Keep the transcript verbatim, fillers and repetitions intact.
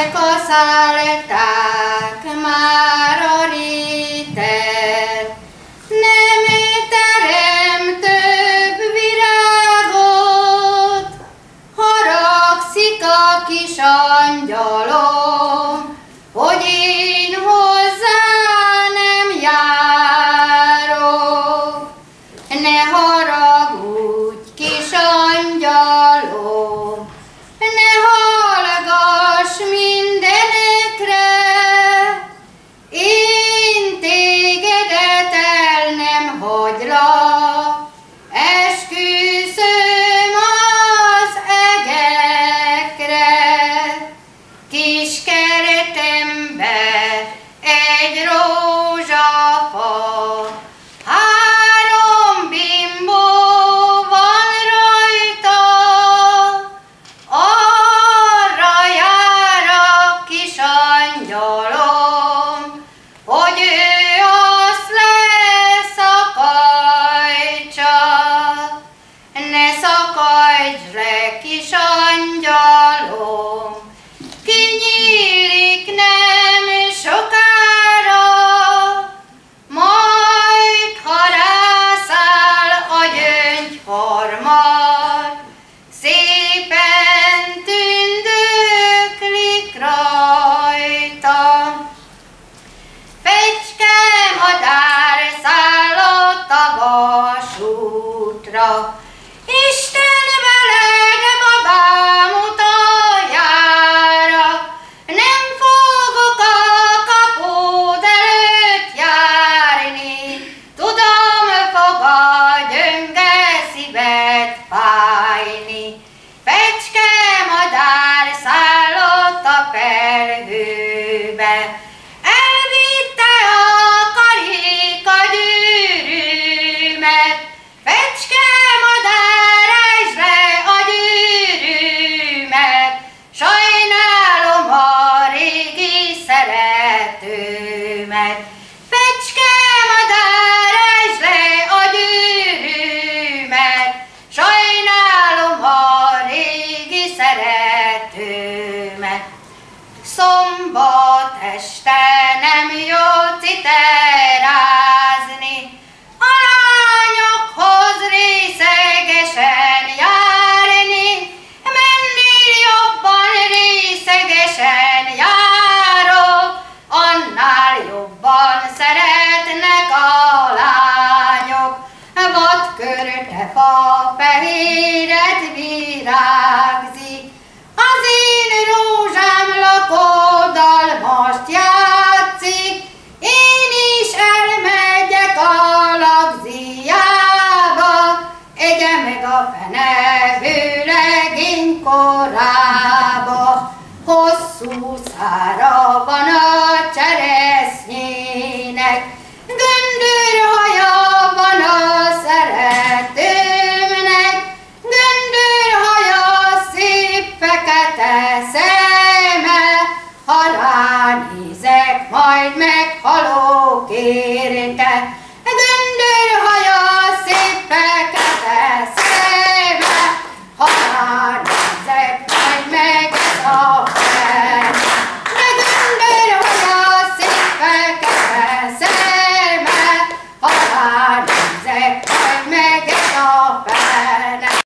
elkaszálták már a rétet, nem terem több virágot, haragszik a kis angyalom, hogy én hozzá nem járok. Ne haragudj, kis angyalom, ne hallgass mindenekre, én tégedet el nem hagylak, esküszöm az egekre. Kis keretembe egy rózsafa, három bimbó van rajta, arra jár a kis angyalom, hogy ő azt leszakajtsa. Ne szakadj le, kis angyalom, kinyílik nem sokára, majd ha rászáll a gyöngyharmad, szépen tündöklik rajta. Fecske madár szállott a vasútra, Isten veled, babám, utoljára, nem fogok a kapud előtt járni, tudom, fog a gyönge szíved fájni. Fecske madár szállott a felhőbe, elvitte a karika gyűrűmet. Fecske madár, ejtsd le a gyűrűmet, sajnálom a régi szeretőmet. Fecske madár, ejtsd le a gyűrűmet, sajnálom a régi szeretőmet. Szombat este nem jó citerázni, a lányokhoz részegesen járni, mennél jobban részegesen járok, annál jobban szeretnek a lányok. Vadkörte fa fehéret virágzik, az én rózsám lakodalmast játszik, én is elmegyek a lagziába, egye meg a fene vőlegény korába. Hosszú szára van a csere